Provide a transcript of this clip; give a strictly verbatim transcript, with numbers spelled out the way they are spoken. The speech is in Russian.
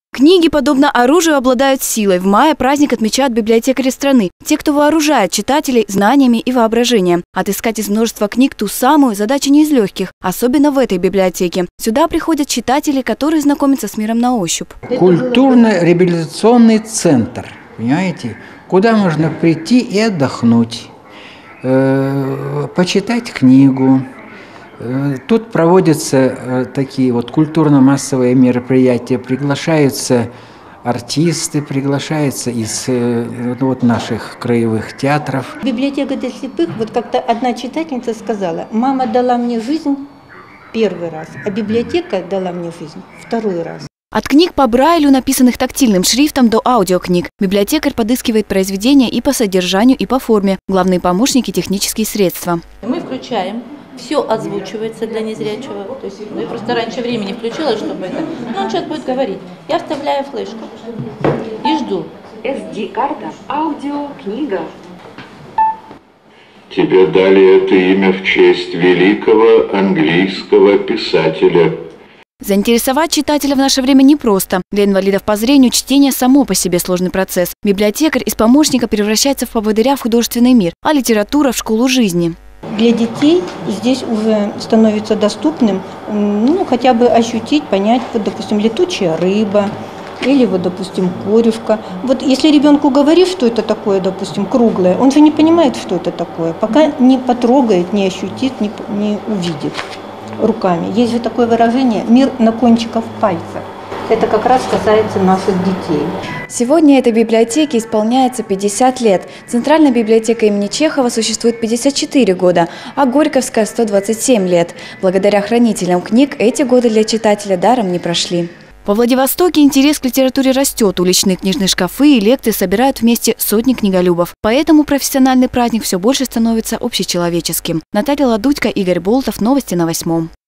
Книги, подобно оружию, обладают силой. В мае праздник отмечают библиотекари страны. Те, кто вооружает читателей знаниями и воображением. Отыскать из множества книг ту самую задача не из легких, особенно в этой библиотеке. Сюда приходят читатели, которые знакомятся с миром на ощупь. Культурно-реабилитационный центр, понимаете, куда можно прийти и отдохнуть, э, почитать книгу. Тут проводятся такие вот культурно-массовые мероприятия, приглашаются артисты, приглашаются из вот, наших краевых театров. Библиотека для слепых, вот как-то одна читательница сказала: «Мама дала мне жизнь первый раз, а библиотека дала мне жизнь второй раз». От книг по Брайлю, написанных тактильным шрифтом, до аудиокниг. Библиотекарь подыскивает произведения и по содержанию, и по форме. Главные помощники – технические средства. Мы включаем. Все озвучивается для незрячего. То есть, ну, я просто раньше времени включила, чтобы это. Ну, он сейчас будет говорить. Я вставляю флешку и жду. эс ди-карта, аудио, книга. Тебе дали это имя в честь великого английского писателя. Заинтересовать читателя в наше время непросто. Для инвалидов по зрению чтение само по себе сложный процесс. Библиотекарь из помощника превращается в поводыря в художественный мир, а литература – в школу жизни. Для детей здесь уже становится доступным, ну, хотя бы ощутить, понять, вот, допустим, летучая рыба или, вот, допустим, корюшка. Вот если ребенку говоришь, что это такое, допустим, круглое, он же не понимает, что это такое, пока не потрогает, не ощутит, не, не увидит руками. Есть же такое выражение «мир на кончиках пальцев». Это как раз касается наших детей. Сегодня этой библиотеке исполняется пятьдесят лет. Центральная библиотека имени Чехова существует пятьдесят четыре года, а Горьковская – сто двадцать семь лет. Благодаря хранителям книг эти годы для читателя даром не прошли. Во Владивостоке интерес к литературе растет. Уличные книжные шкафы и лекции собирают вместе сотни книголюбов. Поэтому профессиональный праздник все больше становится общечеловеческим. Наталья Ладудько, Игорь Болтов. Новости на восьмом.